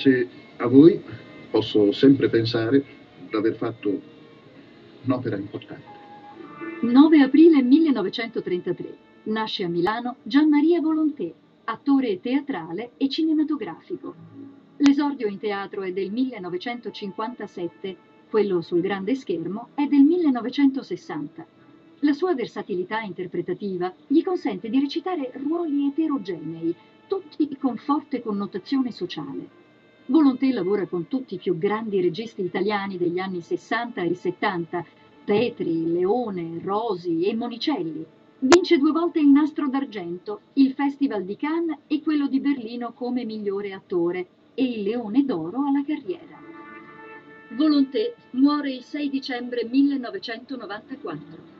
Grazie a voi posso sempre pensare d'aver fatto un'opera importante. 9 aprile 1933. Nasce a Milano Gian Maria Volonté, attore teatrale e cinematografico. L'esordio in teatro è del 1957, quello sul grande schermo è del 1960. La sua versatilità interpretativa gli consente di recitare ruoli eterogenei, tutti con forte connotazione sociale. Volonté lavora con tutti i più grandi registi italiani degli anni 60 e 70, Petri, Leone, Rosi e Monicelli. Vince 2 volte il Nastro d'Argento, il Festival di Cannes e quello di Berlino come migliore attore e il Leone d'Oro alla carriera. Volonté muore il 6 dicembre 1994.